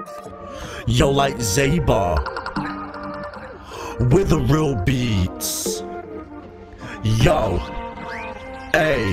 Yo, like Zaba with the real beats. Yo, hey.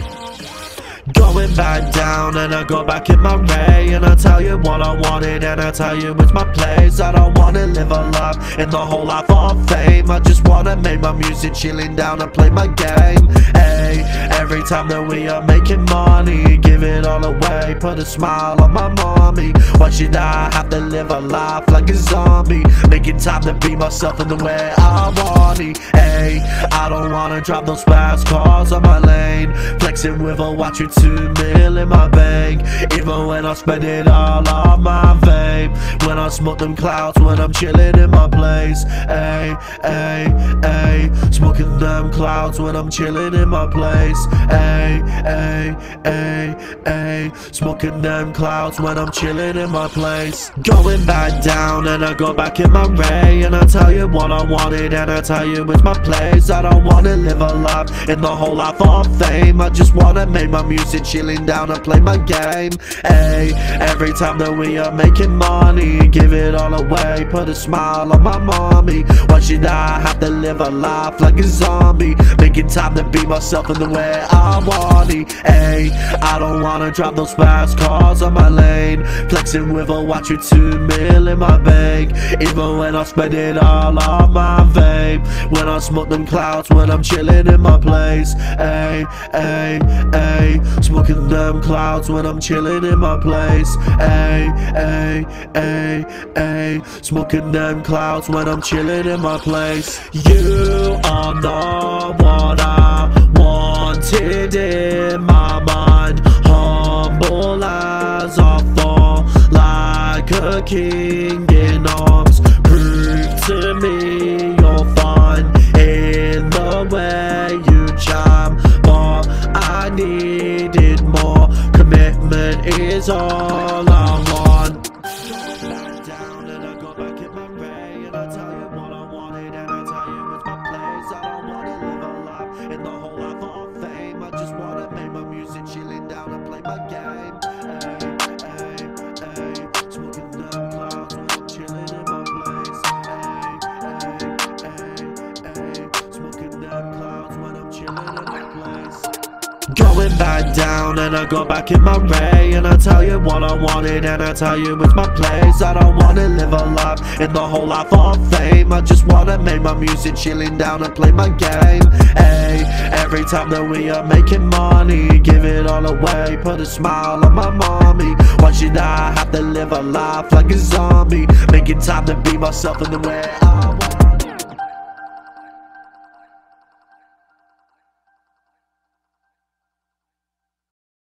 Going back down and I go back in my way, and I tell you what I wanted and I tell you it's my place. I don't wanna live a life in the whole life of fame. I just wanna make my music, chilling down and play my game. Hey, every time that we are making money, give it all away, put a smile on my mommy. Why should I have to live a life like a zombie? Making time to be myself in the way I want it. Hey, I don't wanna drive those fast cars on my lane, flexing with a watch with 2 mil in my bank. Even when I spend it all on my vape, when I smoke them clouds, when I'm chilling in my place. Ay, ay, ay, smoking them clouds when I'm chilling in my place. Ay, ay, ay, ay, smoking them clouds when I'm chilling in my place. Going back down and I go back in my way, and I tell you what I wanted and I tell you it's my place. I don't wanna live a life in the whole life of fame. I just wanna make my music, chilling down and play my game. Hey, every time that we are making money, give it all away, put a smile on my mommy. Why should I have to live a life like a zombie? Making time to be myself in the way I want it. Hey, I don't wanna drive those fast cars on my lane, flexing with a watch with 2 mil in my bank. Even when I spend it all on my vape, when I smoke them clouds when I'm chilling in my place. Hey, hey, hey, smoking them clouds when I'm chilling in my place. Ay, ay, ay, ay, smoking them clouds when I'm chilling in my place. You are not what I wanted in my mind. Humble as I fall, like a king in arms. Prove to me you're fine in the way you charm, but I needed more. Commitment is all I want. Down and I go back in my way, and I tell you what I wanted and I tell you it's my place. I don't wanna live a life in the whole life of fame. I just wanna make my music, chilling down and play my game. Ay, ay, ay, smoking them clouds when I'm chilling in my place. Ay, ay, ay, ay, smoking them clouds when I'm chilling in my place. Going back down and I go back in my way, and I tell you what I wanted and I tell you it's my place. I don't wanna live a life in the whole life of fame. I just wanna make my music, chilling down and play my game. Hey, every time that we are making money, give it all away, put a smile on my mommy. Why should I have to live a life like a zombie? Making time to be myself in the way I want.